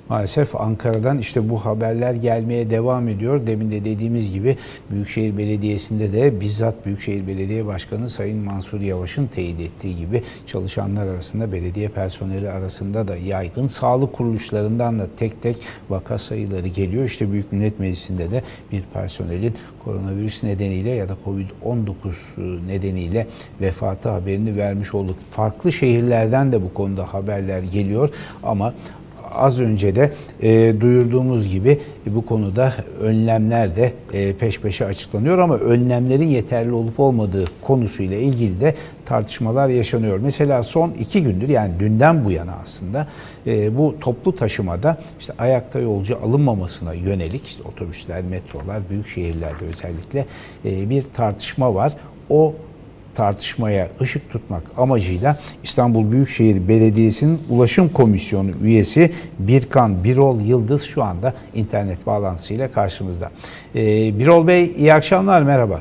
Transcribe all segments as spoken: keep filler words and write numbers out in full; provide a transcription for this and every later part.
Maalesef Ankara'dan işte bu haberler gelmeye devam ediyor. Demin de dediğimiz gibi Büyükşehir Belediyesi'nde de bizzat Büyükşehir Belediye Başkanı Sayın Mansur Yavaş'ın teyit ettiği gibi çalışanlar arasında, belediye personeli arasında da yaygın. Sağlık kuruluşlarından da tek tek vaka sayıları geliyor. İşte Büyük Millet Meclisi'nde de bir personelin koronavirüs nedeniyle ya da kovid on dokuz nedeniyle vefatı haberini vermiş olduk. Farklı şehirlerden de bu konuda haberler geliyor ama az önce de e, duyurduğumuz gibi e, bu konuda önlemler de e, peş peşe açıklanıyor ama önlemlerin yeterli olup olmadığı konusuyla ilgili de tartışmalar yaşanıyor. Mesela son iki gündür, yani dünden bu yana aslında e, bu toplu taşımada işte ayakta yolcu alınmamasına yönelik işte otobüsler, metrolar, büyük şehirlerde özellikle e, bir tartışma var. O tartışmaya ışık tutmak amacıyla İstanbul Büyükşehir Belediyesi'nin Ulaşım Komisyonu üyesi Birkan Birol Yıldız şu anda internet bağlantısıyla karşımızda. Ee, Birol Bey, iyi akşamlar, merhaba.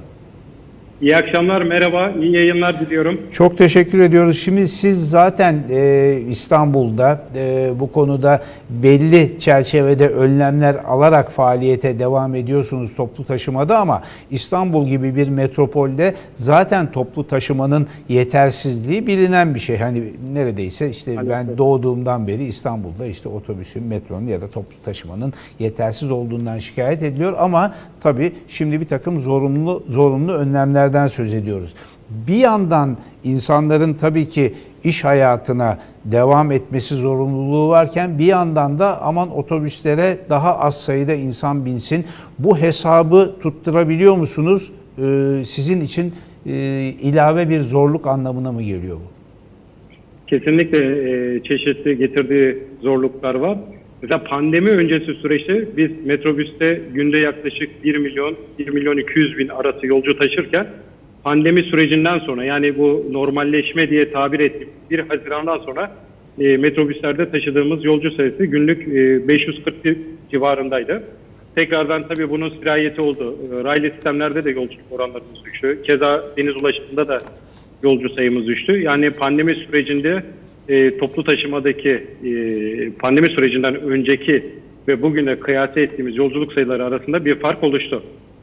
İyi akşamlar, merhaba, iyi yayınlar diliyorum. Çok teşekkür ediyoruz. Şimdi siz zaten e, İstanbul'da e, bu konuda belli çerçevede önlemler alarak faaliyete devam ediyorsunuz toplu taşımada ama İstanbul gibi bir metropolde zaten toplu taşımanın yetersizliği bilinen bir şey. Hani neredeyse işte Hadi ben evet. doğduğumdan beri İstanbul'da işte otobüsün, metronun ya da toplu taşımanın yetersiz olduğundan şikayet ediliyor ama tabii şimdi bir takım zorunlu zorunlu önlemlerden söz ediyoruz. Bir yandan insanların tabii ki iş hayatına devam etmesi zorunluluğu varken bir yandan da aman otobüslere daha az sayıda insan binsin. Bu hesabı tutturabiliyor musunuz? Ee, sizin için e, ilave bir zorluk anlamına mı geliyor bu? Kesinlikle e, çeşitli getirdiği zorluklar var. Mesela pandemi öncesi süreçte biz metrobüste günde yaklaşık bir milyon, bir milyon iki yüz bin arası yolcu taşırken pandemi sürecinden sonra, yani bu normalleşme diye tabir ettiğimiz bir Haziran'dan sonra e, metrobüslerde taşıdığımız yolcu sayısı günlük e, beş yüz kırk bir civarındaydı. Tekrardan tabii bunun sirayeti oldu. E, raylı sistemlerde de yolculuk oranlarımız düştü. Keza deniz ulaşımında da yolcu sayımız düştü. Yani pandemi sürecinde e, toplu taşımadaki e, pandemi sürecinden önceki ve bugüne kıyas ettiğimiz yolculuk sayıları arasında bir fark oluştu.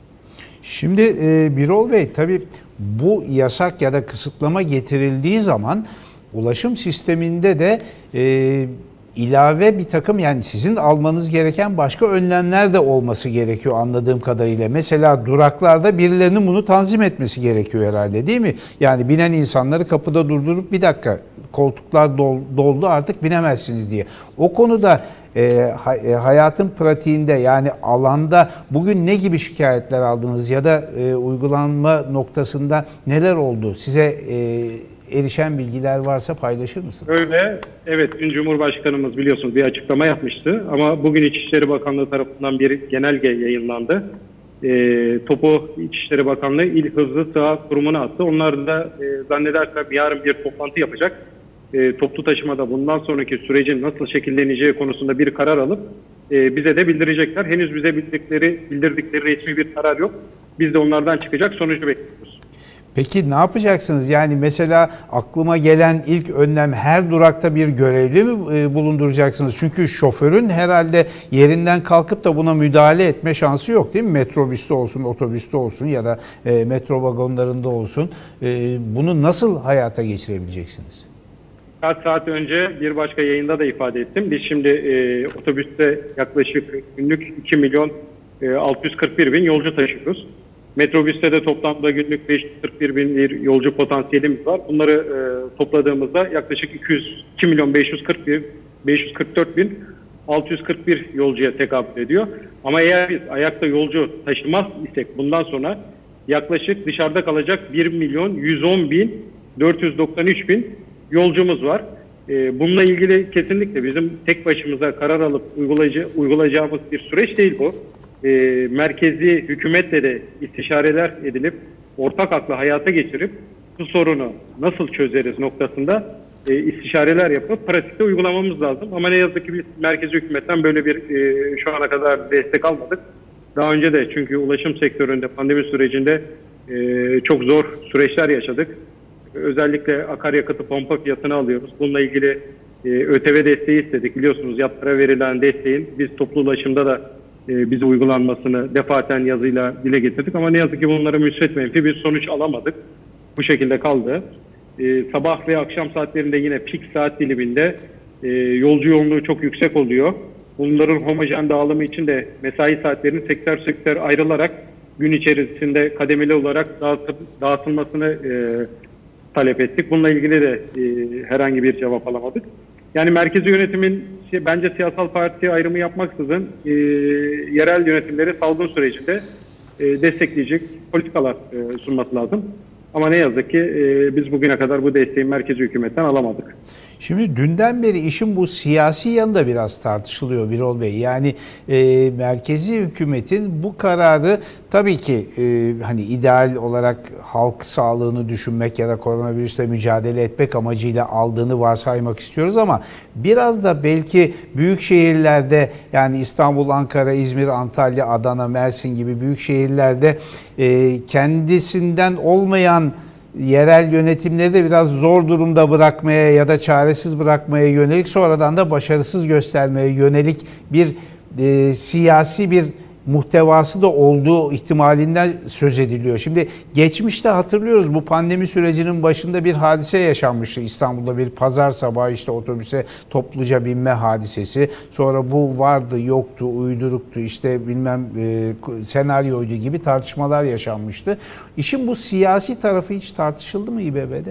Şimdi e, Birol Bey, tabii bu yasak ya da kısıtlama getirildiği zaman ulaşım sisteminde de e, ilave bir takım, yani sizin almanız gereken başka önlemler de olması gerekiyor anladığım kadarıyla. Mesela duraklarda birilerinin bunu tanzim etmesi gerekiyor herhalde, değil mi? Yani binen insanları kapıda durdurup bir dakika koltuklar dol, doldu artık binemezsiniz diye. O konuda e, hayatın pratiğinde, yani alanda bugün ne gibi şikayetler aldınız ya da e, uygulanma noktasında neler oldu? Size e, erişen bilgiler varsa paylaşır mısınız? Öyle, evet, dün Cumhurbaşkanımız biliyorsunuz bir açıklama yapmıştı ama bugün İçişleri Bakanlığı tarafından bir genelge yayınlandı. E, topu İçişleri Bakanlığı İl Hızlı Saha Kurumu'na attı. Onlar da e, zannedersem yarın bir toplantı yapacak. E, toplu taşımada bundan sonraki sürecin nasıl şekilleneceği konusunda bir karar alıp e, bize de bildirecekler. Henüz bize bildikleri, bildirdikleri resmi bir karar yok. Biz de onlardan çıkacak sonucu bekliyoruz. Peki ne yapacaksınız? Yani mesela aklıma gelen ilk önlem, her durakta bir görevli mi bulunduracaksınız? Çünkü şoförün herhalde yerinden kalkıp da buna müdahale etme şansı yok, değil mi? Metrobüste olsun, otobüste olsun ya da metro vagonlarında olsun. Bunu nasıl hayata geçirebileceksiniz? Kaç saat önce bir başka yayında da ifade ettim. Biz şimdi e, otobüste yaklaşık günlük iki milyon altı yüz kırk bir bin yolcu taşıyoruz. Metrobüste de toplamda günlük beş yüz kırk bir bin bir yolcu potansiyelimiz var. Bunları e, topladığımızda yaklaşık iki yüz iki milyon beş yüz kırk bir beş yüz kırk dört bin altı yüz kırk bir yolcuya tekabül ediyor. Ama eğer biz ayakta yolcu taşımaz isek bundan sonra yaklaşık dışarıda kalacak bir milyon yüz on bin dört yüz doksan üç bin yolcumuz var. E, bununla ilgili kesinlikle bizim tek başımıza karar alıp uygulayıcı, uygulayacağımız bir süreç değil bu. E, merkezi hükümetle de istişareler edilip ortak akla hayata geçirip bu sorunu nasıl çözeriz noktasında e, istişareler yapıp pratikte uygulamamız lazım. Ama ne yazık ki biz merkezi hükümetten böyle bir e, şu ana kadar destek almadık. Daha önce de çünkü ulaşım sektöründe pandemi sürecinde e, çok zor süreçler yaşadık. Özellikle akaryakıtı pompa fiyatını alıyoruz. Bununla ilgili e, ÖTV desteği istedik. Biliyorsunuz yatlara verilen desteğin biz toplu ulaşımda da e, bize uygulanmasını defaten yazıyla dile getirdik. Ama ne yazık ki bunlara müsbet menfi bir sonuç alamadık. Bu şekilde kaldı. E, sabah ve akşam saatlerinde yine pik saat diliminde e, yolcu yoğunluğu çok yüksek oluyor. Bunların homojen dağılımı için de mesai saatlerinin sektör sektör ayrılarak gün içerisinde kademeli olarak dağıtı, dağıtılmasını e, talep ettik. Bununla ilgili de e, herhangi bir cevap alamadık. Yani merkezi yönetimin bence siyasal parti ayrımı yapmaksızın e, yerel yönetimleri salgın sürecinde e, destekleyecek politikalar e, sunması lazım. Ama ne yazık ki e, biz bugüne kadar bu desteği merkezi hükümetten alamadık. Şimdi dünden beri işin bu siyasi yanı da biraz tartışılıyor Birol Bey. Yani e, merkezi hükümetin bu kararı tabii ki e, hani ideal olarak halk sağlığını düşünmek ya da koronavirüsle mücadele etmek amacıyla aldığını varsaymak istiyoruz ama biraz da belki büyük şehirlerde yani İstanbul, Ankara, İzmir, Antalya, Adana, Mersin gibi büyük şehirlerde e, kendisinden olmayan yerel yönetimleri de biraz zor durumda bırakmaya ya da çaresiz bırakmaya yönelik sonradan da başarısız göstermeye yönelik bir e, siyasi bir muhtevası da olduğu ihtimalinden söz ediliyor. Şimdi geçmişte hatırlıyoruz bu pandemi sürecinin başında bir hadise yaşanmıştı. İstanbul'da bir pazar sabahı işte otobüse topluca binme hadisesi. Sonra bu vardı, yoktu, uyduruktu, işte bilmem e, senaryoydu gibi tartışmalar yaşanmıştı. İşin bu siyasi tarafı hiç tartışıldı mı İBB'de?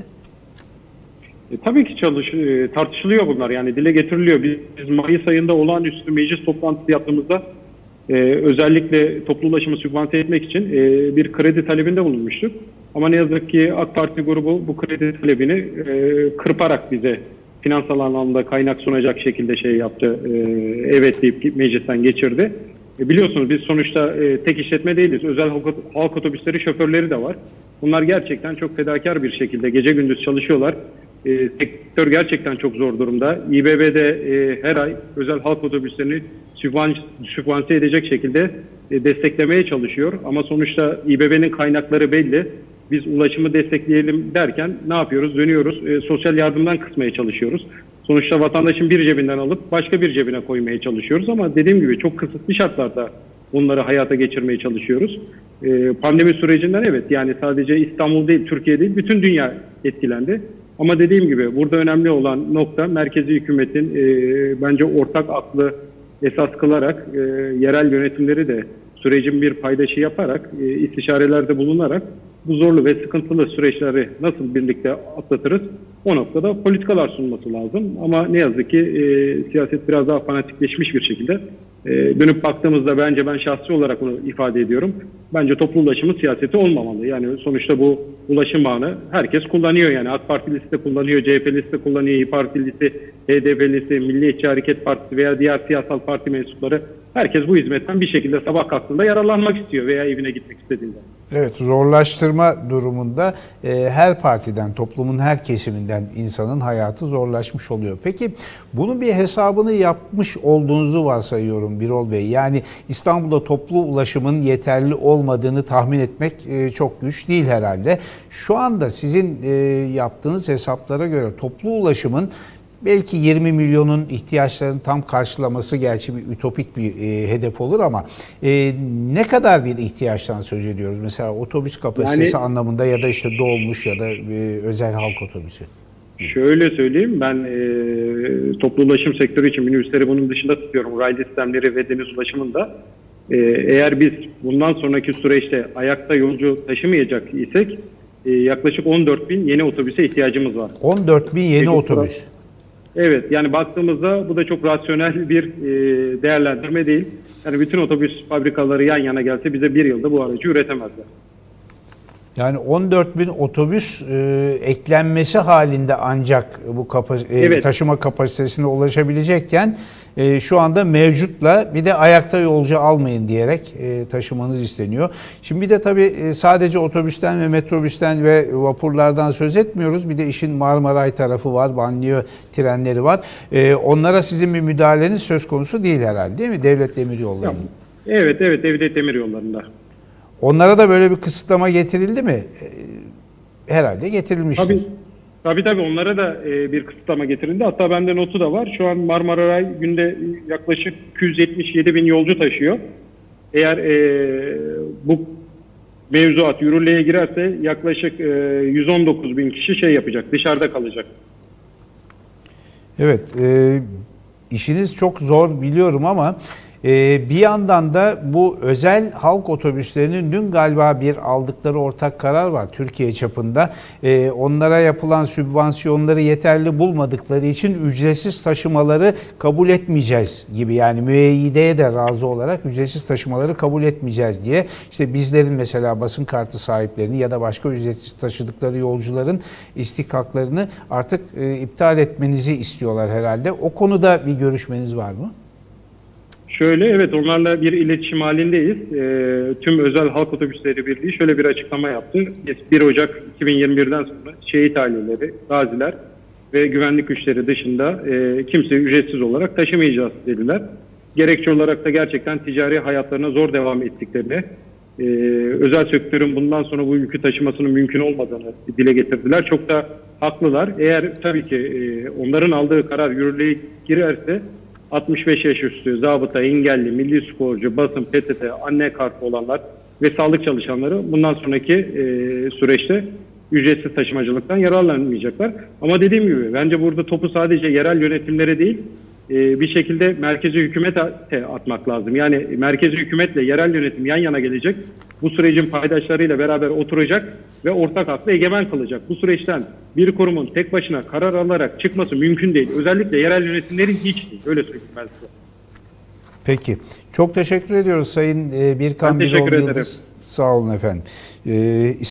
E, tabii ki çalış, e, tartışılıyor bunlar, yani dile getiriliyor. Biz, biz Mayıs ayında olağanüstü meclis toplantısı yaptığımızda e, özellikle toplu ulaşımı sübvanse etmek için e, bir kredi talebinde bulunmuştuk. Ama ne yazık ki AK Parti grubu bu kredi talebini e, kırparak bize finansal anlamda kaynak sunacak şekilde şey yaptı. E, evet deyip meclisten geçirdi. E, biliyorsunuz biz sonuçta e, tek işletme değiliz. Özel halk, halk otobüsleri şoförleri de var. Bunlar gerçekten çok fedakar bir şekilde gece gündüz çalışıyorlar. E, sektör gerçekten çok zor durumda. İBB'de e, her ay özel halk otobüslerini sübvan, sübvanse edecek şekilde e, desteklemeye çalışıyor. Ama sonuçta İBB'nin kaynakları belli. Biz ulaşımı destekleyelim derken ne yapıyoruz? Dönüyoruz. E, sosyal yardımdan kısmaya çalışıyoruz. Sonuçta vatandaşın bir cebinden alıp başka bir cebine koymaya çalışıyoruz. Ama dediğim gibi çok kısıtlı şartlarda bunları hayata geçirmeye çalışıyoruz. E, pandemi sürecinden evet, yani sadece İstanbul değil, Türkiye değil, bütün dünya etkilendi. Ama dediğim gibi burada önemli olan nokta merkezi hükümetin e, bence ortak aklı esas kılarak e, yerel yönetimleri de sürecin bir paydaşı yaparak, e, istişarelerde bulunarak bu zorlu ve sıkıntılı süreçleri nasıl birlikte atlatırız, o noktada politikalar sunması lazım. Ama ne yazık ki e, siyaset biraz daha fanatikleşmiş bir şekilde. E, dönüp baktığımızda bence, ben şahsi olarak onu ifade ediyorum, bence toplu ulaşımın siyaseti olmamalı. Yani sonuçta bu ulaşım ağını herkes kullanıyor. Yani AK Partilisi de kullanıyor, C H P'lisi de kullanıyor, İYİ Partilisi, H D P'lisi, Milliyetçi Hareket Partisi veya diğer siyasal parti mensupları. Herkes bu hizmetten bir şekilde sabah kalktığında yararlanmak istiyor veya evine gitmek istediğinde. Evet, zorlaştırma durumunda e, her partiden, toplumun her kesiminden insanın hayatı zorlaşmış oluyor. Peki bunun bir hesabını yapmış olduğunuzu varsayıyorum Birol Bey. Yani İstanbul'da toplu ulaşımın yeterli olmadığını tahmin etmek e, çok güç değil herhalde. Şu anda sizin e, yaptığınız hesaplara göre toplu ulaşımın belki yirmi milyonun ihtiyaçlarını tam karşılaması gerçi bir ütopik bir e, hedef olur ama e, ne kadar bir ihtiyaçtan söz ediyoruz? Mesela otobüs kapasitesi yani, anlamında ya da işte dolmuş ya da e, özel halk otobüsü. Şöyle söyleyeyim, ben e, toplu ulaşım sektörü için minibüsleri bunun dışında tutuyorum. Raylı sistemleri ve deniz ulaşımında. E, eğer biz bundan sonraki süreçte ayakta yolcu taşımayacak isek e, yaklaşık on dört bin yeni otobüse ihtiyacımız var. on dört bin yeni Peki, otobüs. Evet, yani baktığımızda bu da çok rasyonel bir e, değerlendirme değil. Yani bütün otobüs fabrikaları yan yana gelse bize bir yılda bu aracı üretemezler. Yani on dört bin otobüs e, eklenmesi halinde ancak bu kapas- e, evet. taşıma kapasitesine ulaşabilecekken e, şu anda mevcutla bir de ayakta yolcu almayın diyerek e, taşımanız isteniyor. Şimdi bir de tabii e, sadece otobüsten ve metrobüsten ve vapurlardan söz etmiyoruz. Bir de işin Marmaray tarafı var, banliyö trenleri var. E, onlara sizin bir müdahaleniz söz konusu değil herhalde, değil mi? Devlet Demiryolları. Evet, evet, Devlet Demiryolları'nda. Onlara da böyle bir kısıtlama getirildi mi? Herhalde getirilmiştir. Tabii, Tabii tabii onlara da e, bir kısıtlama getirildi. Hatta bende notu da var. Şu an Marmara Ray günde yaklaşık iki yüz yetmiş yedi bin yolcu taşıyor. Eğer e, bu mevzuat yürürlüğe girerse yaklaşık e, yüz on dokuz bin kişi şey yapacak, dışarıda kalacak. Evet, e, işiniz çok zor biliyorum ama e, bir yandan da bu özel halk otobüslerinin dün galiba bir aldıkları ortak karar var Türkiye çapında. E, onlara yapılan sübvansiyonları yeterli bulmadıkları için ücretsiz taşımaları kabul etmeyeceğiz gibi, yani müeyyideye de razı olarak ücretsiz taşımaları kabul etmeyeceğiz diye işte bizlerin mesela basın kartı sahiplerini ya da başka ücretsiz taşıdıkları yolcuların istihkaklarını artık e, iptal etmenizi istiyorlar herhalde. O konuda bir görüşmeniz var mı? Şöyle, evet, onlarla bir iletişim halindeyiz. E, tüm Özel Halk Otobüsleri Birliği şöyle bir açıklama yaptı. bir Ocak iki bin yirmi birden sonra şehit aileleri, gaziler ve güvenlik güçleri dışında e, kimseyi ücretsiz olarak taşımayacağız dediler. Gerekçe olarak da gerçekten ticari hayatlarına zor devam ettiklerini, e, özel sektörün bundan sonra bu yükü taşımasının mümkün olmadığını dile getirdiler. Çok da haklılar. Eğer tabii ki e, onların aldığı karar yürürlüğe girerse altmış beş yaş üstü, zabıta, engelli, milli sporcu, basın, P T T, anne kartı olanlar ve sağlık çalışanları bundan sonraki e, süreçte ücretsiz taşımacılıktan yararlanmayacaklar. Ama dediğim gibi bence burada topu sadece yerel yönetimlere değil, e, bir şekilde merkezi hükümete atmak lazım. Yani merkezi hükümetle yerel yönetim yan yana gelecek, bu sürecin paydaşlarıyla beraber oturacak ve ortak aklı egemen kılacak. Bu süreçten bir kurumun tek başına karar alarak çıkması mümkün değil. Özellikle yerel yönetimlerin hiç değil. Öyle söyleyeyim ben size. Peki. Çok teşekkür ediyoruz Sayın Birkan Ben teşekkür Biroğlu ederim. Yıldız. Sağ olun efendim. Ee,